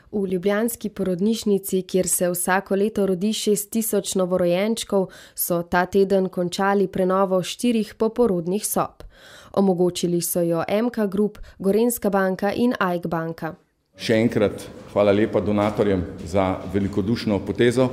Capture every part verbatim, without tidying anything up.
V ljubljanski porodnišnici, kjer se vsako leto rodi šest tisoč novorojenčkov, so ta teden končali prenovo štirih poporodnih sob. Omogočili so jo M K Group, Gorenjska banka in A I K banka. Še enkrat hvala lepa donatorjem za velikodušno potezo.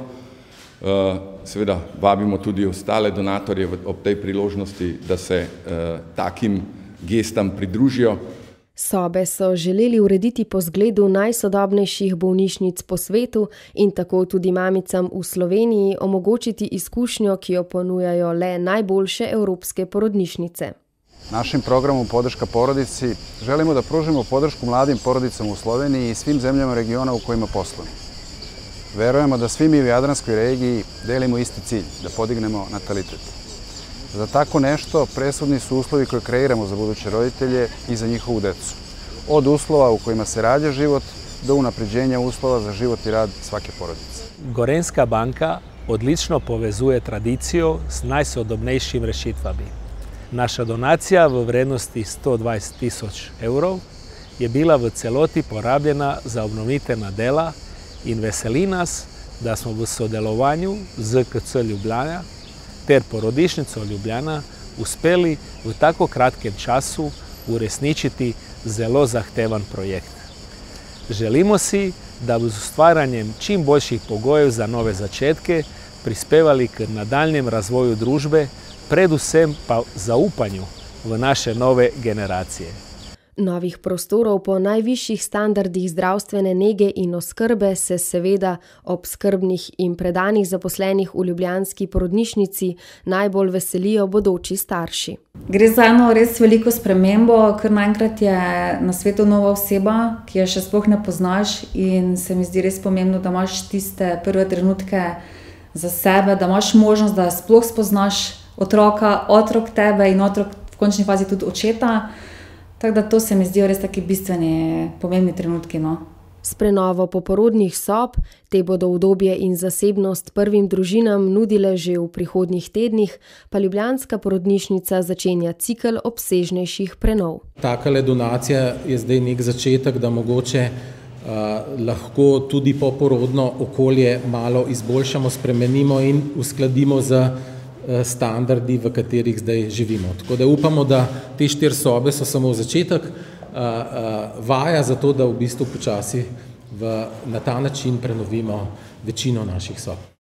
Seveda vabimo tudi ostale donatorje ob tej priložnosti, da se takim gestam pridružijo. Sobe so želeli urediti po zgledu najsodobnejših bolnišnic po svetu in tako tudi mamicam v Sloveniji omogočiti izkušnjo, ki jo ponujajo le najboljše evropske porodnišnice. Našim programom Podrška porodici želimo da pružimo podršku mladim porodicama u Sloveniji i svim zemljama regiona u kojima poslujemo. Verujemo da svi mi u Jadranskoj regiji delimo isti cilj, da podignemo natalitet. Za tako nešto presudni su uslovi koje kreiramo za buduće roditelje i za njihovu decu. Od uslova u kojima se rađa život do unapređenja uslova za život i rad svake porodice. Gorenjska banka odlično povezuje tradicijo s najsodobnejšim rešitvami. Naša donacija v vrednosti sto dvajset tisoč evrov je bila v celoti porabljena za obnovitvena dela in veseli nas, da smo v sodelovanju z K C Ljubljana ter Porodnišnico Ljubljana uspeli v tako kratkem času uresničiti zelo zahtevan projekt. Želimo si, da bi z ustvarjanjem čim boljših pogojev za nove začetke prispevali k nadaljnjem razvoju družbe, predvsem pa zaupanju v naše nove generacije. Novih prostorov po najvišjih standardih zdravstvene nege in oskrbe se seveda ob skrbnih in predanih zaposlenih v ljubljanski porodnišnici najbolj veselijo bodoči starši. Gre za eno res veliko spremembo, ker naenkrat je na svetu nova oseba, ki je še sploh ne poznaš in se mi zdi res pomembno, da imaš tiste prve trenutke za sebe, da imaš možnost, da sploh spoznaš otroka, otrok tebe in otrok v končni fazi tudi očeta. Tako da to se mi zdijo res taki bistveni, pomembni trenutki. No. S prenovo poporodnih sob te bodo udobje in zasebnost prvim družinam nudile že v prihodnjih tednih, pa ljubljanska porodnišnica začenja cikel obsežnejših prenov. Takale donacija je zdaj nek začetek, da mogoče uh, lahko tudi poporodno okolje malo izboljšamo, spremenimo in uskladimo z standardi, v katerih zdaj živimo. Tako da upamo, da te štiri sobe so samo začetek vaja za to, da v bistvu počasi na ta način prenovimo večino naših sob.